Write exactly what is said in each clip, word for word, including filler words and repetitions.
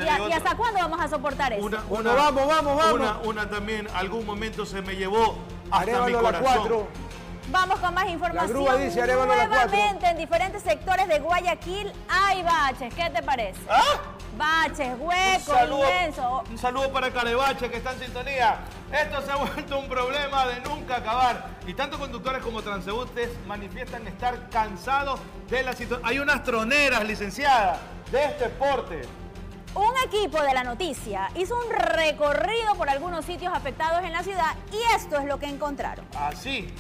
¿Y, a, ¿Y hasta cuándo vamos a soportar eso? Una, bueno, una, vamos, vamos, vamos. Una, una también, algún momento se me llevó hasta Arévalo mi corazón. A la cuatro. Vamos con más información. La grúa dice Arévalo a la cuatro. Nuevamente en diferentes sectores de Guayaquil hay baches. ¿Qué te parece? ¿Ah? Baches, huecos, inmensos. Un saludo para Carebache que está en sintonía. Esto se ha vuelto un problema de nunca acabar. Y tanto conductores como transeúntes manifiestan estar cansados de la situación. Hay unas troneras, licenciada, de este porte. Un equipo de La Noticia hizo un recorrido por algunos sitios afectados en la ciudad y esto es lo que encontraron. Así.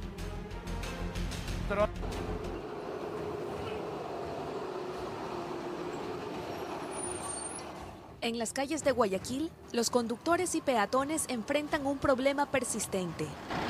En las calles de Guayaquil, los conductores y peatones enfrentan un problema persistente.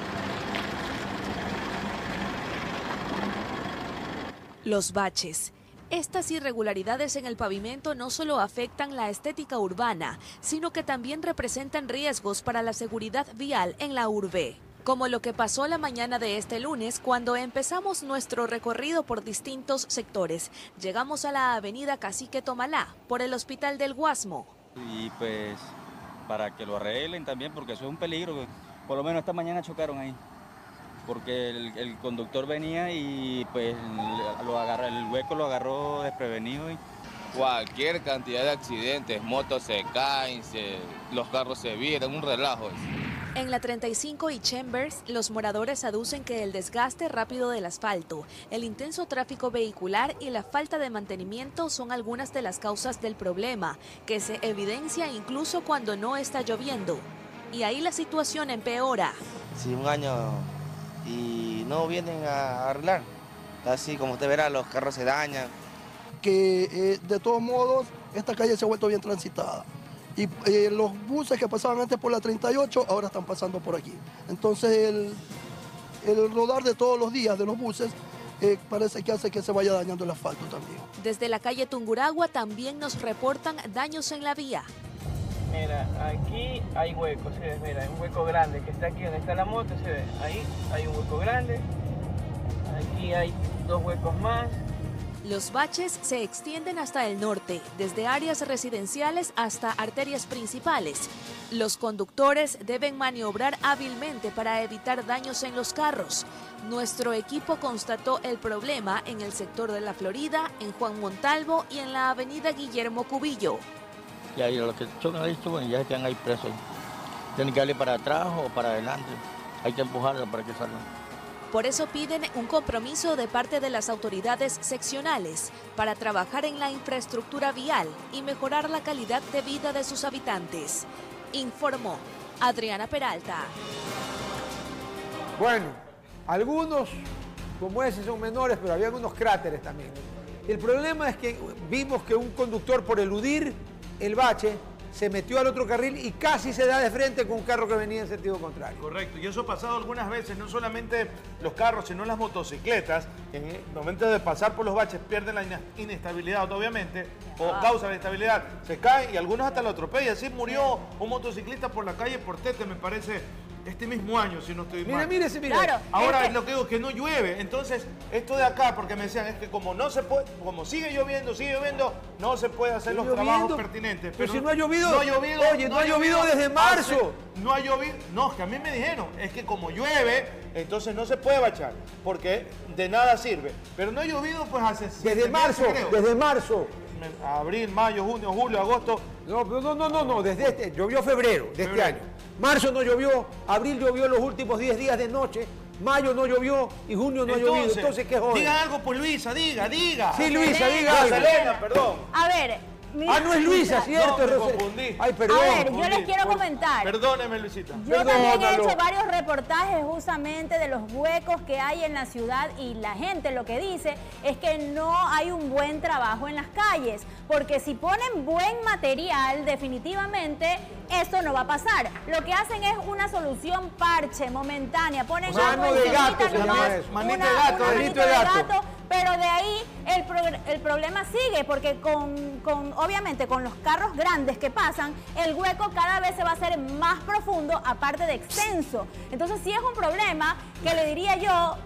Los baches. Estas irregularidades en el pavimento no solo afectan la estética urbana, sino que también representan riesgos para la seguridad vial en la urbe. Como lo que pasó la mañana de este lunes cuando empezamos nuestro recorrido por distintos sectores. Llegamos a la avenida Cacique Tomalá, por el Hospital del Guasmo. Y pues para que lo arreglen también, porque eso es un peligro. Por lo menos esta mañana chocaron ahí, porque el, el conductor venía y pues lo agarra, el hueco lo agarró desprevenido. Y... Cualquier cantidad de accidentes, motos se caen, se, los carros se viran, un relajo. En la treinta y cinco y Chambers, los moradores aducen que el desgaste rápido del asfalto, el intenso tráfico vehicular y la falta de mantenimiento son algunas de las causas del problema, que se evidencia incluso cuando no está lloviendo. Y ahí la situación empeora. Sí, un año y no vienen a arreglar. Así como usted verá, los carros se dañan. Que eh, de todos modos, esta calle se ha vuelto bien transitada. Y eh, los buses que pasaban antes por la treinta y ocho, ahora están pasando por aquí. Entonces el, el rodar de todos los días de los buses eh, parece que hace que se vaya dañando el asfalto también. Desde la calle Tungurahua también nos reportan daños en la vía. Mira, aquí hay huecos, ¿sí ves? Mira, hay un hueco grande que está aquí donde está la moto, ¿se ve? Ahí hay un hueco grande, aquí hay dos huecos más. Los baches se extienden hasta el norte, desde áreas residenciales hasta arterias principales. Los conductores deben maniobrar hábilmente para evitar daños en los carros. Nuestro equipo constató el problema en el sector de La Florida, en Juan Montalvo y en la avenida Guillermo Cubillo. Y ahí los que chocan ahí suben y ya quedan ahí presos. Tienen que darle para atrás o para adelante. Hay que empujarlo para que salgan. Por eso piden un compromiso de parte de las autoridades seccionales para trabajar en la infraestructura vial y mejorar la calidad de vida de sus habitantes. Informó Adriana Peralta. Bueno, algunos como ese son menores, pero había unos cráteres también. El problema es que vimos que un conductor, por eludir el bache, se metió al otro carril y casi se da de frente con un carro que venía en sentido contrario. Correcto, y eso ha pasado algunas veces, no solamente los carros, sino las motocicletas, que en el momento de pasar por los baches pierden la inestabilidad, obviamente, o causa la inestabilidad, se caen y algunos hasta lo atropellan. Así murió un motociclista por la calle Portete, me parece, este mismo año, si no estoy mal. Mire, mire, sí, mire. Claro, Ahora es que... lo que digo es que no llueve, entonces esto de acá, porque me decían, es que como no se puede, como sigue lloviendo, sigue lloviendo, no se puede hacer los lloviendo? trabajos pertinentes. Pero si no ha llovido, no ha llovido, oye, no, no ha llovido desde marzo. Hace, no ha llovido, no, es que a mí me dijeron, es que como llueve, entonces no se puede bachar, porque de nada sirve. Pero no ha llovido pues hace Desde marzo, meses, creo. desde marzo. Abril, mayo, junio, julio, agosto. No, no, no, no, no, desde este, llovió febrero de febrero. este año. Marzo no llovió, abril llovió los últimos diez días de noche, mayo no llovió y junio no Entonces, ha llovido. Entonces, ¿qué joder? Diga algo, pues Luisa, diga, diga. Sí, Luisa, Selena, diga algo. Selena, perdón. A ver, mira, Ah, no es Luisa, ¿cierto? No, me Rosé? confundí. Ay, perdón. A ver, yo confundí. les quiero Por- comentar. Perdóneme, Luisita. Yo también he Perdónalo. hecho varios reportajes justamente de los huecos que hay en la ciudad y la gente lo que dice es que no hay un buen trabajo en las calles, porque si ponen buen material, definitivamente esto no va a pasar. Lo que hacen es una solución parche, momentánea, ponen Mano algo de encimita gato se nomás, llama eso. una- Manito de gato, una manito manito de de gato. gato, pero de ahí el, pro- el problema sigue, porque con, con, obviamente con los carros grandes que pasan, el hueco cada vez se va a hacer más profundo, aparte de extenso. Entonces sí es un problema que le diría yo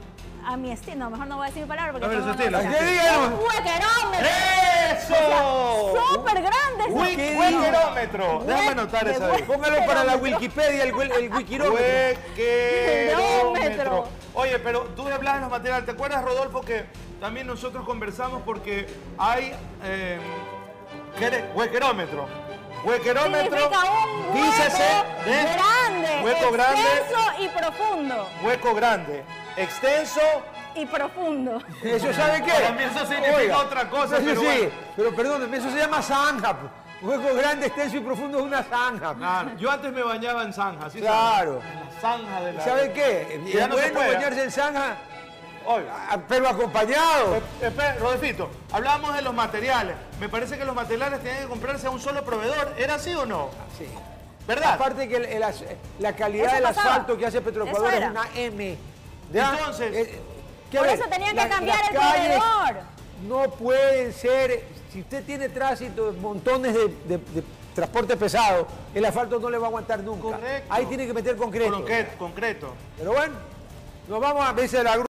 a mi estilo, no, mejor no voy a decir mi palabra porque... A ver, todo su el mundo estilo. sabe. ¿Qué digan? Un huequerómetro. ¡Eso! Súper grande. ese- Wi- Huequerómetro. Déjame anotar esa vez. Póngalo para la Wikipedia, el, el wikirómetro. Huequerómetro. Oye, pero tú hablabas de los materiales. ¿Te acuerdas, Rodolfo, que también nosotros conversamos porque hay eh, ¿qué eres? Huequerómetro? Huequerómetro, Significa un hueco dícese de grande, hueco grande, extenso y profundo. hueco grande, extenso. Y profundo. ¿Eso sabe qué? Para mí eso significa Oiga, otra cosa, eso pero sí, bueno. pero perdóneme, eso se llama zanja. Hueco grande, extenso y profundo es una zanja. Claro, yo antes me bañaba en zanja, ¿sí? Claro. sabes? En la zanja de la... ¿Sabe qué? Y ya Es no se bueno puede. bañarse en zanja, Oiga. pero acompañado. Eh, Espera, Rodolfito, hablábamos de los materiales. Me parece que los materiales tienen que comprarse a un solo proveedor. ¿Era así o no? Sí. ¿Verdad? Aparte que el- el as- la calidad Eso del pasaba. asfalto que hace Petroecuador Eso es era. una M. Entonces, Eh, ¿qué Por ver? eso tenían La- que cambiar las el calles proveedor. No pueden ser, si usted tiene tránsito, montones de, de- de transporte pesado, el asfalto no le va a aguantar nunca. Correcto. Ahí tiene que meter concreto. Concreto, concreto. Pero bueno, nos vamos a veces la